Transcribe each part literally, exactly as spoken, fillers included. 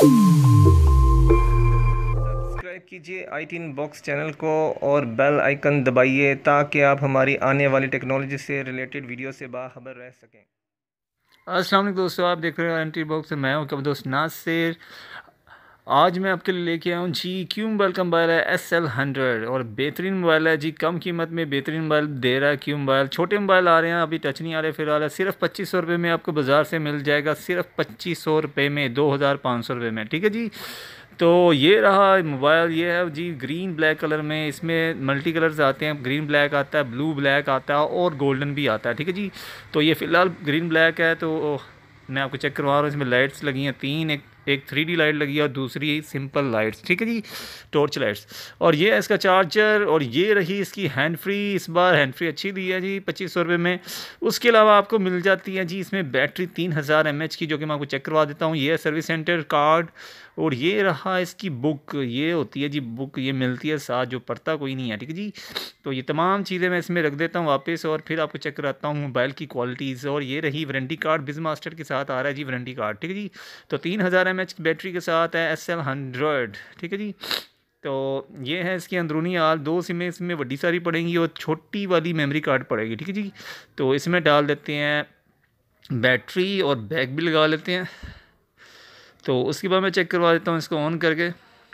Subscribe कीजिए iTinbox channel को और बेल आइकन दबाइए ताकि आप हमारी आने वाली टेक्नोलॉजी से रिलेटेड वीडियो से बाखबर रह सकें। अस्सलाम वालेकुम दोस्तों, आप देख रहे हो iTinbox। मैं हूं कब दोस्त नासिर। आज मैं आपके लिए लेके आऊँ जी Qmobile का मोबाइल है एस एल हंड्रेड और बेहतरीन मोबाइल है जी। कम कीमत में बेहतरीन मोबाइल दे रहा है Qmobile। छोटे मोबाइल आ रहे हैं, अभी टच नहीं आ रहे फिलहाल। सिर्फ पच्चीस सौ रुपये में आपको बाज़ार से मिल जाएगा, सिर्फ पच्चीस सौ रुपये में, दो हज़ार पाँच सौ रुपये में, ठीक है जी। तो ये रहा मोबाइल, ये है जी ग्रीन ब्लैक कलर में। इसमें मल्टी कलर्स आते हैं, ग्रीन ब्लैक आता है, ब्लू ब्लैक आता है और गोल्डन भी आता है, ठीक है जी। तो ये फ़िलहाल ग्रीन ब्लैक है, तो मैं आपको चेक करवा रहा हूँ। इसमें लाइट्स लगी हैं तीन, एक एक थ्री डी लाइट लगी है और दूसरी सिंपल लाइट्स, ठीक है जी, टॉर्च लाइट्स। और ये है इसका चार्जर, और ये रही इसकी हैंड फ्री। इस बार हैंड फ्री अच्छी दी है जी पच्चीस सौ रुपये में। उसके अलावा आपको मिल जाती है जी इसमें बैटरी तीन हज़ार एम एच की, जो कि मैं आपको चेक करवा देता हूँ। ये है सर्विस सेंटर कार्ड, और ये रहा इसकी बुक। ये होती है जी बुक, ये मिलती है साथ, जो पढ़ता कोई नहीं है, ठीक है जी। तो ये तमाम चीज़ें मैं इसमें रख देता हूँ वापस, और फिर आपको चेक कराता हूँ मोबाइल की क्वालिटीज़। और ये रही वारंटी कार्ड, बिज़ मास्टर के साथ आ रहा है जी वारंटी कार्ड, ठीक है जी। तो तीन हज़ार एम एच की बैटरी के साथ है एस एल हंड्रेड, ठीक है जी। तो ये है इसकी अंदरूनी हाल। दो सिमें इसमें बड़ी सारी पड़ेंगी और छोटी वाली मेमोरी कार्ड पड़ेगी, ठीक है जी। तो इसमें डाल देते हैं बैटरी और बैग भी लगा लेते हैं। तो उसके बाद मैं चेक करवा देता हूँ इसको ऑन करके,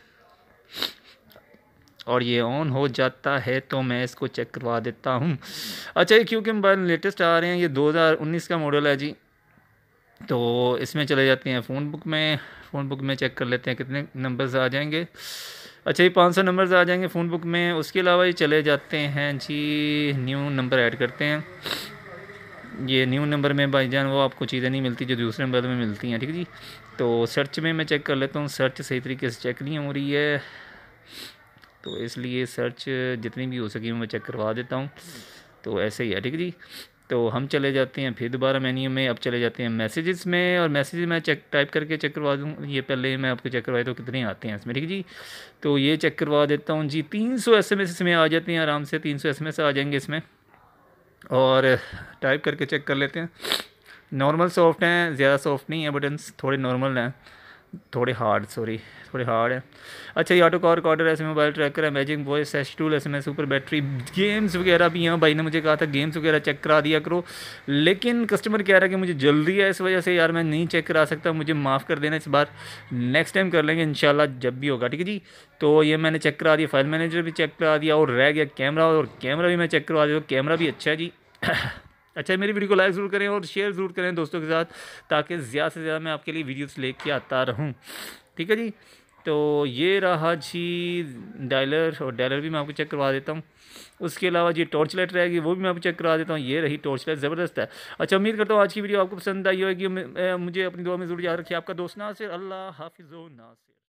और ये ऑन हो जाता है तो मैं इसको चेक करवा देता हूँ। अच्छा, ये क्योंकि मोबाइल लेटेस्ट आ रहे हैं, ये दो हज़ार उन्नीस का मॉडल है जी। तो इसमें चले जाते हैं फ़ोन बुक में। फ़ोन बुक में चेक कर लेते हैं कितने नंबर्स आ जाएंगे। अच्छा, ये पाँच सौ नंबर्स आ जाएंगे फ़ोन बुक में। उसके अलावा ये चले जाते हैं जी, न्यू नंबर ऐड करते हैं। ये न्यू नंबर में भाईजान वो आपको चीज़ें नहीं मिलती जो दूसरे नंबर में मिलती हैं, ठीक है जी। तो सर्च में मैं चेक कर लेता हूँ, सर्च सही तरीके से चेक नहीं हो रही है, तो इसलिए सर्च जितनी भी हो सके मैं चेक करवा देता हूँ। तो ऐसे ही है, ठीक है जी। तो हम चले जाते हैं फिर दोबारा मेन्यू में। अब चले जाते हैं मैसेजेस में, और मैसेज मैं चेक टाइप करके चेक करवा दूँ। ये पहले मैं आपको चेक करवाया तो कितने आते हैं इसमें, ठीक है जी। तो ये चेक करवा देता हूँ जी। तीन सौ एस एम एस इसमें आ जाते हैं आराम से, तीन सौ एस एम एस आ जाएंगे इसमें। और टाइप करके चेक कर लेते हैं। नॉर्मल सॉफ्ट हैं, ज़्यादा सॉफ्ट नहीं है बटन्स, थोड़े नॉर्मल हैं, थोड़े हार्ड, सॉरी थोड़े हार्ड है। अच्छा, ये ऑटो कॉल रिकॉर्डर, ऐसे मोबाइल ट्रैकर है, magic voice, S tool, S M S, super battery, games वगैरह भी हैं। भाई ने मुझे कहा था गेम्स वगैरह चेक करा दिया करो, लेकिन कस्टमर कह रहा है कि मुझे जल्दी है, इस वजह से यार मैं नहीं चेक करा सकता, मुझे माफ़ कर देना। इस बार नेक्स्ट टाइम कर लेंगे इंशाल्लाह जब भी होगा, ठीक है जी। तो ये मैंने चेक करा दिया, फाइल मैनेजर भी चेक करा दिया, और रह गया कैमरा, और कैमरा भी मैं चेक करवा दिया। कैमरा भी अच्छा है जी। अच्छा, मेरी वीडियो को लाइक ज़रूर करें और शेयर ज़रूर करें दोस्तों के साथ, ताकि ज़्यादा से ज़्यादा मैं आपके लिए वीडियोस लेके आता रहूं, ठीक है जी। तो ये रहा जी डायलर, और डायलर भी मैं आपको चेक करवा देता हूँ। उसके अलावा जी टॉर्च लाइट रहेगी, वो भी मैं आपको चेक करवा देता हूँ। ये रही टॉर्च लाइट, ज़बरदस्त है। अच्छा, उम्मीद करता हूँ आज की वीडियो आपको पसंद आई होगी। मुझे अपनी दुआ में ज़रूर याद रखिए। आपका दोस्त नासिर। अल्लाह हाफिज़ नासिर।